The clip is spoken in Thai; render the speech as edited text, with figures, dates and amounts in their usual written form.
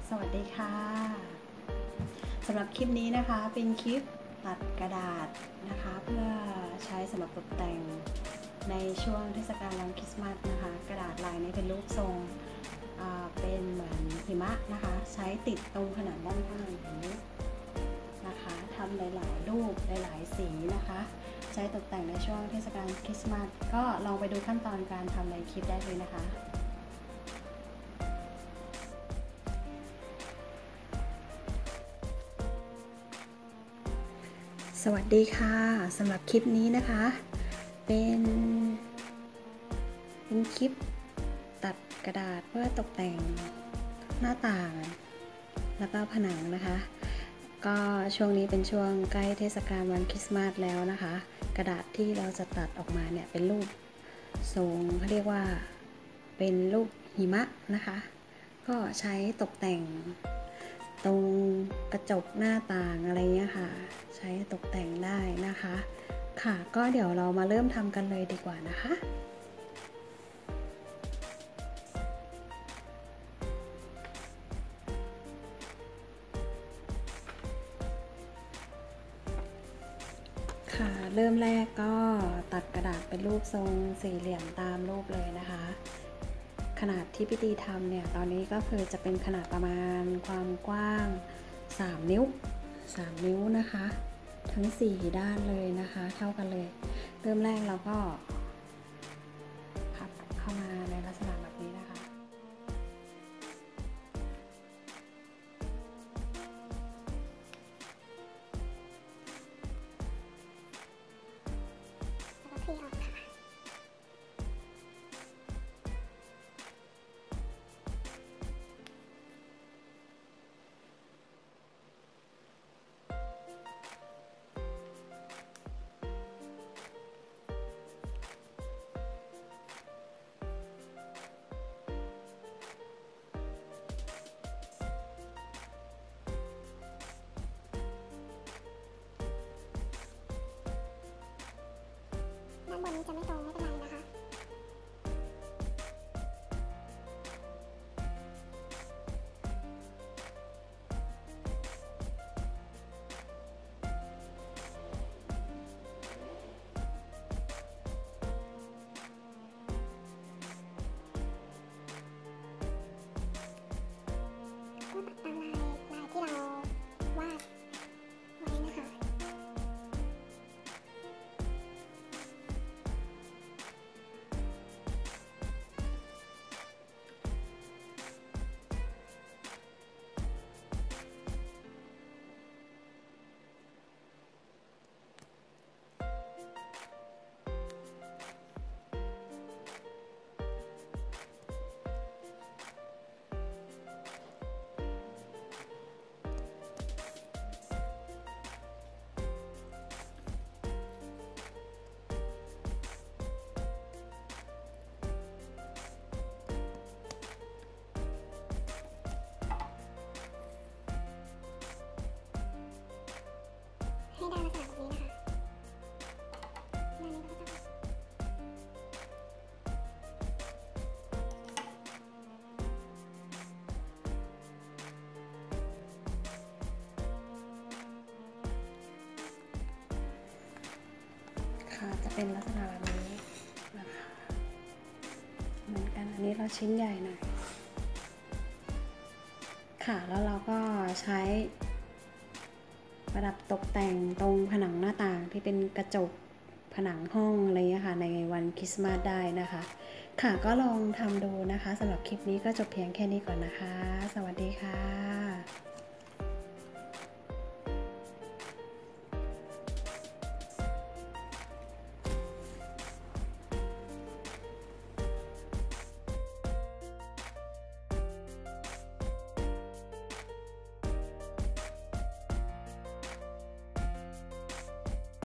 สวัสดีค่ะสำหรับคลิปนี้นะคะเป็นคลิปตัดกระดาษนะคะเพื่อใช้สำหรับตกแต่งในช่วงเทศกาลวันคริสต์มาสนะคะกระดาษลายนี้เป็นรูปทรงเป็นเหมือนหิมะนะคะใช้ติดตรงผนังด้านข้างอย่างนี้นะคะทำหลายๆรูปหลายๆสีนะคะใช้ตกแต่งในช่วงเทศกาลคริสต์มาสก็ลองไปดูขั้นตอนการทำในคลิปได้เลยนะคะสวัสดีค่ะสำหรับคลิปนี้นะคะเป็นคลิปตัดกระดาษเพื่อตกแต่งหน้าต่างแล้วก็ผนังนะคะก็ช่วงนี้เป็นช่วงใกล้เทศกาลวันคริสต์มาสแล้วนะคะกระดาษที่เราจะตัดออกมาเนี่ยเป็นรูปทรงเขาเรียกว่าเป็นรูปหิมะนะคะก็ใช้ตกแต่งตรงกระจกหน้าต่างอะไรเงี้ยค่ะใช้ตกแต่งได้นะคะค่ะก็เดี๋ยวเรามาเริ่มทำกันเลยดีกว่านะคะค่ะเริ่มแรกก็ตัดกระดาษเป็นรูปทรงสี่เหลี่ยมตามรูปเลยนะคะขนาดที่พี่ตีทำเนี่ยตอนนี้ก็คือจะเป็นขนาดประมาณความกว้าง3 นิ้วนะคะทั้ง4ด้านเลยนะคะเท่ากันเลยเริ่มแรกเราก็พับเข้ามาในลักษณะแบบนี้นะคะแล้วก็คลี่ออกค่ะด้านบนนี้จะไม่ตรงไม่เป็นไรนะคะก็ตัดตามลายที่เราวาดไว้นะคะให้ได้ลักษณะแบบนี้นะคะด้านนี้ก็จะค่ะจะเป็นลักษณะแบบนี้นะคะเหมือนกันอันนี้เราชิ้นใหญ่หน่อยค่ะแล้วเราก็ใช้ประดับตกแต่งตรงผนังหน้าต่างที่เป็นกระจกผนังห้องอะไรเงี้ยค่ะในวันคริสต์มาสได้นะคะค่ะก็ลองทำดูนะคะสำหรับคลิปนี้ก็จบเพียงแค่นี้ก่อนนะคะสวัสดีค่ะ